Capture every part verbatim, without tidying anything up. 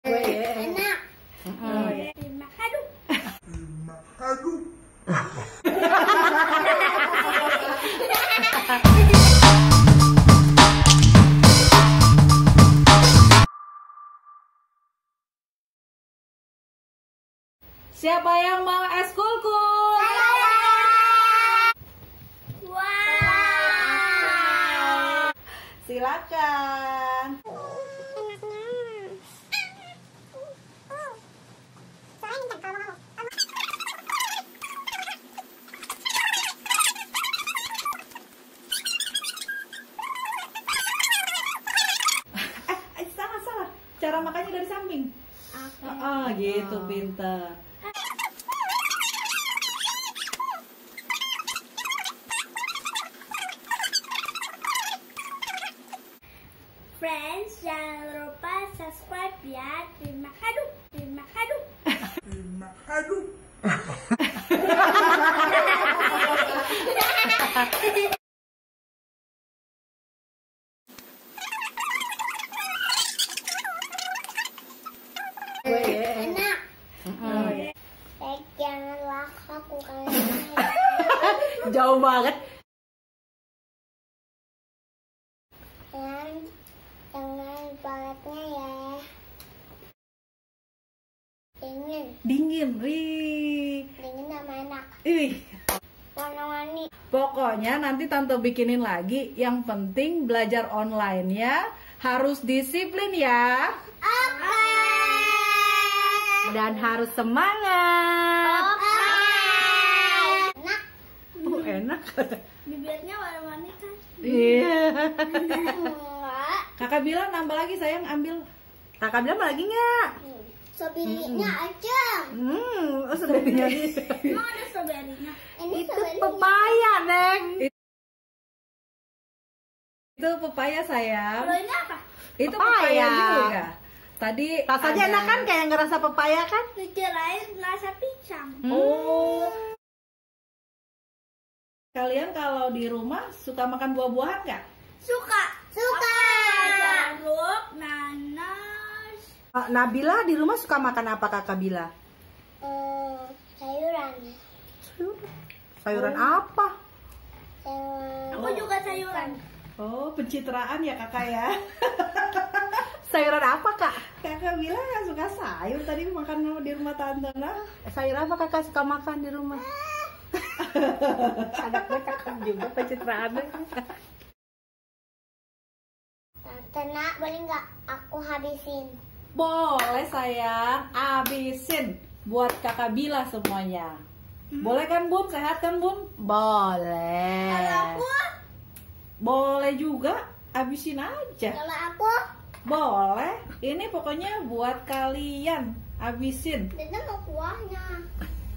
Enak. Terima aduh. Terima aduh. Siapa yang mau es kulkus? Wow. Silakan. Eh, eh, salah salah. Cara makannya dari samping. Ah, gitu pintar. Friends, jangan lupa subscribe ya. Terima aduh. Terima aduh. Terima aduh. Enak. Janganlah aku kayak Jauh banget. dan jangan balatnya ya. Dingin, Dingin. Wih. dingin sama enak. Ih. Warna-warni. Pokoknya nanti Tante bikinin lagi. Yang penting belajar online ya. Harus disiplin ya. Oke. Dan harus semangat. Oke. Enak. Oh, enak. Bibirnya warna-warni kan? Iya. Enggak. Kakak bilang nambah lagi sayang, ambil. Kakak bilang mau lagi nggak? Stroberinya aja. Hmm, oh, stroberinya nih. Emang ada stroberinya? Ini Itu stroberinya. pepaya, Neng. Itu pepaya sayang. Kalau ini apa? Itu Pepaya. pepaya juga. Tadi Rasanya ada- enak kan, kayak ngerasa pepaya kan? Dikirain rasa pisang. Oh. Kalian kalau di rumah suka makan buah-buahan nggak? Suka. Suka. Jeruk, nanas, Ah, Nabila di rumah suka makan apa Kakak Bila? eh, sayuran. Sayuran apa? Sayuran. Aku juga sayuran. Oh, pencitraan ya kakak ya. Sayuran apa Kak? Kakak bilang nggak suka sayur tadi makan di rumah tante nah. Sayur apa Kakak suka makan di rumah? Anaknya Kakak juga pencitraan. Tante nak, boleh nggak aku habisin? Boleh sayang, abisin buat kakak Bila semuanya. Boleh kan Bun? Sehat kan Bun? Boleh. Kalau aku, Boleh juga, abisin aja. kalau aku, Boleh. Ini pokoknya buat kalian, abisin. Dede mau kuahnya.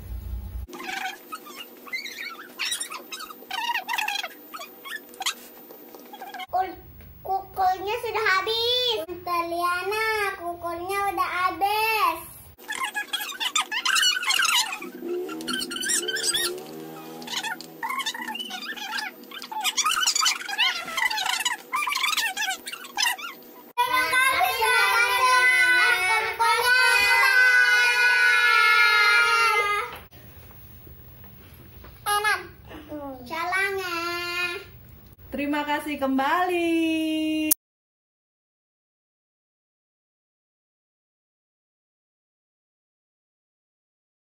Kul- Kukulnya sudah habis. Tante Liana, kukulnya udah habis. Terima kasih sudah datang. Enak. Calangnya. Terima kasih kembali.